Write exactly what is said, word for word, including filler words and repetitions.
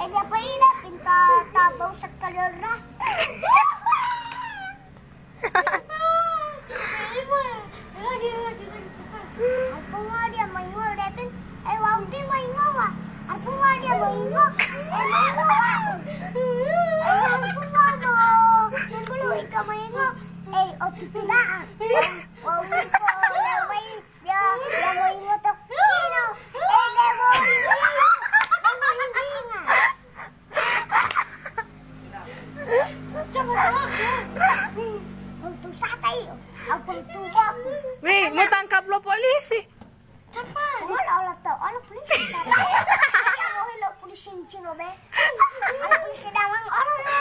Eh dia pa ina pinta tabaw sa kalera. Aku nga dia maingo retin. Eh wow di maingo wa. Aku nga dia maingo. Eh maingo wa. Eh aku nga no. Yang dulu ika maingo. Eh otitulaan. Wow ko ya may dia dia maingo to. Kino. Eh lewo. Weh, mau tangkap lo polisi. Cepat. Wala wala to. Ano polisi? Ano polisi cino be? Ano polisi dalang orang.